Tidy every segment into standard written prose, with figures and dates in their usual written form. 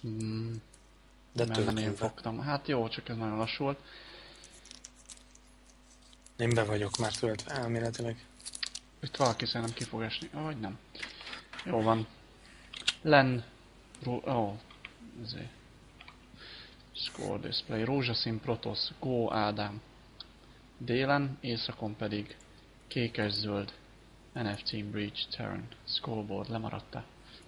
De Mert nem én töltőbe. fogtam. Hát jó, csak ez nagyon lassú volt. Én be vagyok már töltve elméletileg. Itt valaki szerintem ki fog esni. Vagy nem. Jó van. Len... ezért. Score display. Rózsaszín Protoss. Go Ádám. Délen, északon pedig kékes-zöld. NFC Breach Terran. Scoreboard. Lemaradtál.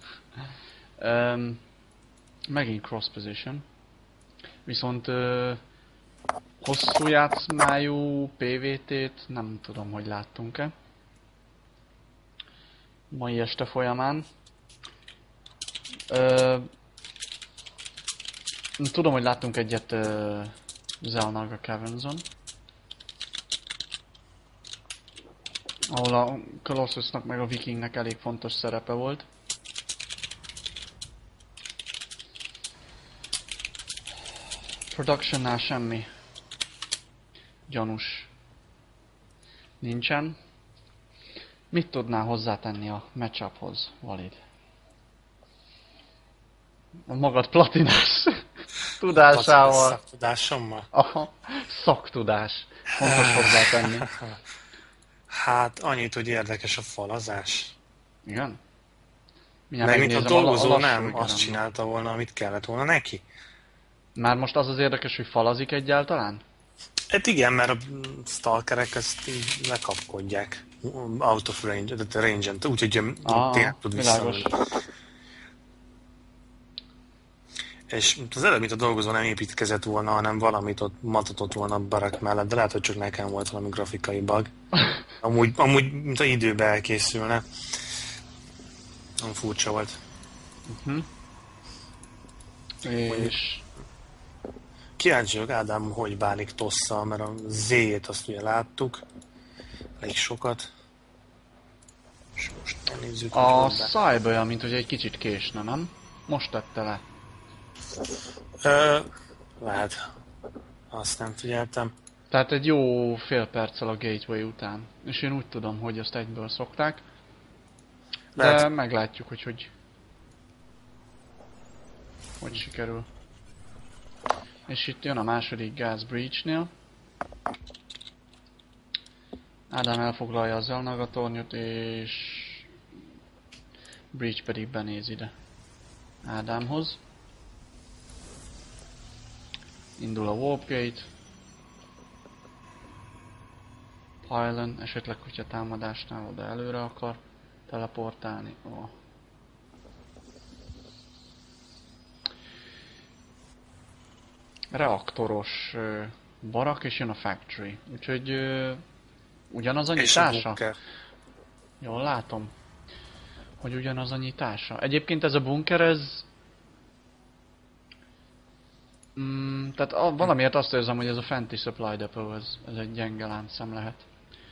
Megint cross position. Viszont hosszú játszmájú PVT-t nem tudom, hogy láttunk-e. Mai este folyamán. Tudom, hogy láttunk egyet Xel'Naga Cavernson, ahol a Colossusnak meg a Vikingnek elég fontos szerepe volt. Productionnál semmi gyanús nincsen. Mit tudnál hozzátenni a matchuphoz, Valid? A magad platinás tudásával. Szaktudásommal? Aha, szaktudás. Fontos hozzátenni. Hát annyit, hogy érdekes a falazás. Igen? Meg mint a dolgozó lassú nem ügyelem. azt csinálta volna, amit kellett volna neki. Már most az érdekes, hogy falazik egyáltalán? Hát igen, mert a stalkerek ezt így lekapkodják. Out of range, tehát range-en, úgyhogy tényleg tud világos. visszamenni. És az előbb, mint a dolgozó nem építkezett volna, hanem valamit ott matatott volna a barak mellett, de lehet, hogy csak nekem volt valami grafikai bug. Amúgy mint a időbe elkészülne. Nem furcsa volt. És... Kíváncsi vagyok, Ádám, hogy bánik Tosszal, mert a Z-jét azt ugye láttuk. Elég sokat. És most elnézzük, A hogy Cyber olyan, mint hogy egy kicsit késne, nem? Most tette le. Lehet. Azt nem figyeltem. Tehát egy jó fél perccel a Gateway után. És én úgy tudom, hogy azt egyből szokták. De Lehet. meglátjuk, hogy sikerül. És itt jön a második gáz Breach-nél. Ádám elfoglalja a Xel'Naga tornyot, és Breach pedig benéz ide Ádámhoz. Indul a Warpgate. Pylon, esetleg, hogyha támadásnál oda előre akar teleportálni. Oh. Reaktoros barak, és jön a Factory. Úgyhogy ugyanaz a nyitása? Jól látom, hogy ugyanaz a nyitása. Egyébként ez a bunker, ez... tehát valamiért azt érzem, hogy ez a fenti supply depot, ez egy gyenge láncszem lehet.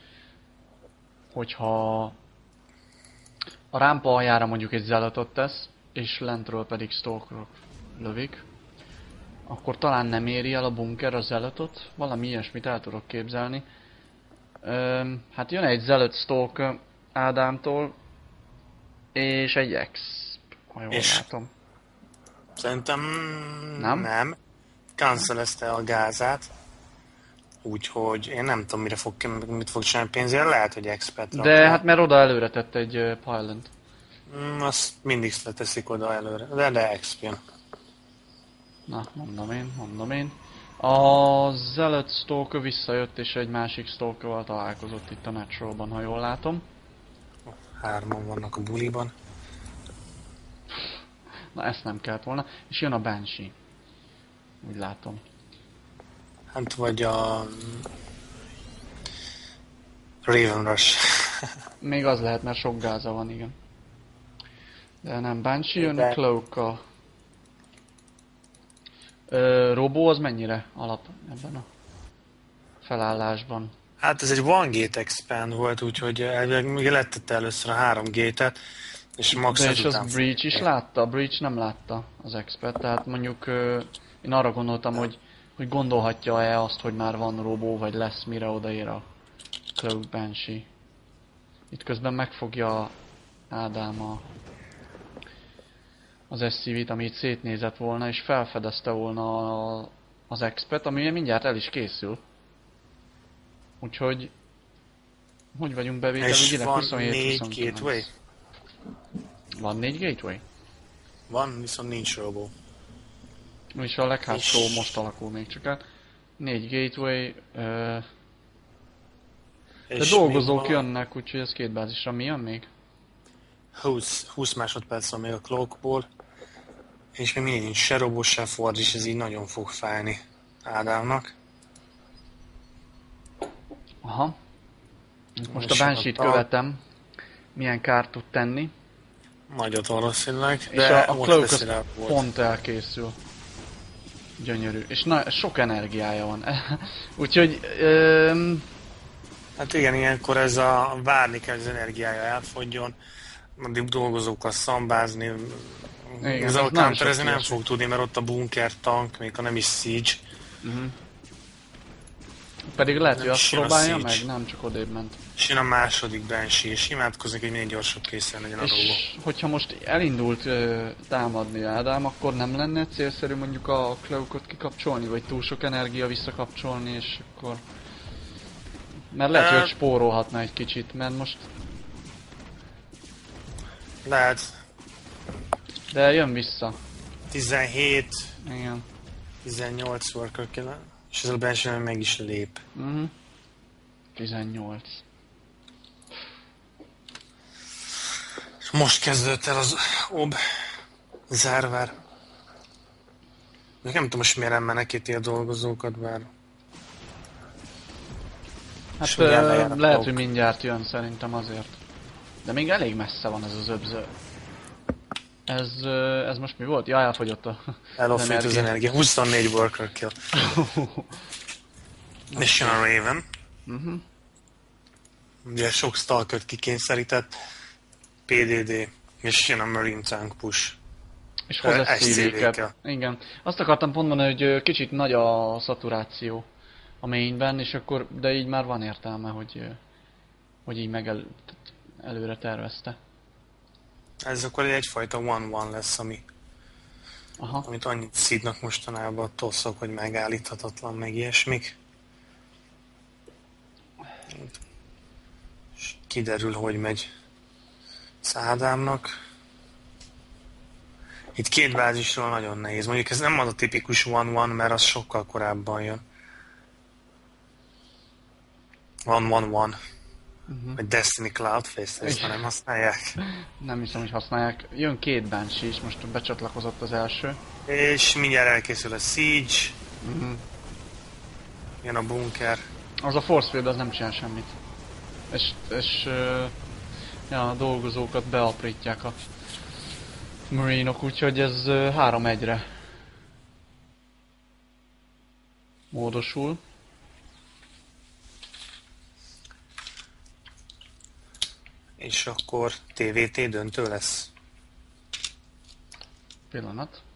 Hogyha a rámpa aljára mondjuk egy zealotot tesz, és lentről pedig stalkerok lövik, akkor talán nem éri el a bunker a zealotot, valami ilyesmit el tudok képzelni. Hát jön egy zealot stalker Ádámtól, és egy X, ha jól látom. Szerintem nem. Cancelezte a gázát. Úgyhogy én nem tudom, mit fog csinálni pénzért, lehet, hogy expert De rakja. hát mert oda előre tett egy pylont. Azt mindig leteszik oda előre, de expert. Na, mondom én. A Zealot Stalker visszajött, és egy másik Stalkerval találkozott itt a Naturalban, ha jól látom. Hárman vannak a buliban. Na, ezt nem kellett volna. És jön a Banshee. Úgy látom. Hát vagy a Raven Rush. Még az lehet, mert sok gáza van, igen. De nem, Banshee jön a Cloak-kal. Robo az mennyire alap ebben a felállásban? Hát ez egy One Gate Expand volt, úgyhogy elvileg még lettette először a 3 gate-et, és max de és az Breach is látta? A Breach nem látta az expert, tehát mondjuk én arra gondoltam, hogy gondolhatja-e azt, hogy már van Robo, vagy lesz, mire odaér a Cloak Banshee. Itt közben megfogja Ádám a az SCV-t, ami itt szétnézett volna, és felfedezte volna az expet, ami mindjárt el is készül. Úgyhogy... Hogy vagyunk És bevételigileg? van 4 27-29. gateway? Van 4 gateway? Van, viszont nincs robó. És a leghátszó És- most alakul még csak át. 4 gateway, de És dolgozók még van jönnek, úgyhogy ez két bázisra. Mi jön még? 20 másodperc van még a clockból. És még mindig nincs se robó, se ford, és ez így nagyon fog fájni Ádámnak. Aha. Most a És Banshee-t ott a- követem. Milyen kárt tud tenni. Nagyot valószínűleg, És de a most Cloak lesz az rá volt. pont elkészül. Gyönyörű. És sok energiája van. Úgyhogy... Hát igen, ilyenkor ez a várni kell, hogy az energiája elfogyjon, addig dolgozókkal szambázni. Igen, Ez ez a nagyon counterezni sok nem ilyesmi. fog tudni, mert ott a bunker tank, még ha nem is siege. Pedig lehet, hogy Nem azt is jön a próbálja Siege. meg, nem csak odébb ment. És jön a második Banshee, és imádkozik, hogy minél gyorsabb készen legyen a robó. És hogyha most elindult támadni Ádám, akkor nem lenne célszerű mondjuk a Cloakot kikapcsolni, vagy túl sok energia visszakapcsolni, és akkor... Mert lehet, hogy spórolhatna egy kicsit, mert most... Lehet De jön vissza. 17, Igen. 18 worker kéne, és ez a Banshee meg is lép. 18. Most kezdődött el az zárvár. Nem tudom most miért nem menekíti a dolgozókat, bár... Hát És mindjárt lejár a lehet, Cloak. hogy mindjárt jön szerintem azért. De még elég messze van ez az öbző. Ez most mi volt? Ja, elfogyott a... Elofít az energia. 24 worker kill. És jön a Raven. Ugye sok stalkert kikényszerített. PDD. És jön a Marine Tank push. És hoz egy SCV-kel. szívéket. Igen. Azt akartam pont mondani, hogy kicsit nagy a szaturáció a mainben, és akkor, de így már van értelme, hogy így előre tervezte. Ez akkor egyfajta 1-1 lesz, Aha. amit annyit szídnak mostanában a tosszok, hogy megállíthatatlan, meg ilyesmik. És kiderül, hogy megy Szádámnak. Itt két bázisról nagyon nehéz. Mondjuk ez nem az a tipikus 1-1, mert az sokkal korábban jön. 1-1-1. Vagy Destiny Cloudface, ezt már nem használják. Nem hiszem, hogy használják. Jön két Banshee is, most becsatlakozott az első. És mindjárt elkészül a Siege. Jön a bunker. Az a Force Field az nem csinál semmit. És ja, a dolgozókat beaprítják a Marinok, úgyhogy ez 3-1-re módosul. És akkor TVT döntő lesz. Pillanat.